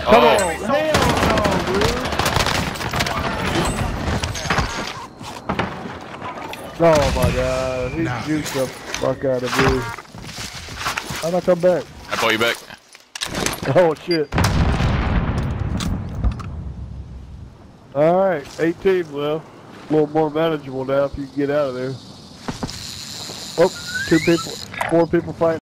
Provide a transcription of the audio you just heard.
Come on. Oh. Hell no, dude. Oh my god. He juked the fuck out of me. How'd I come back? I brought you back. Oh shit. Alright, 18 well. A little more manageable now if you can get out of there. Oh, 4 people fighting.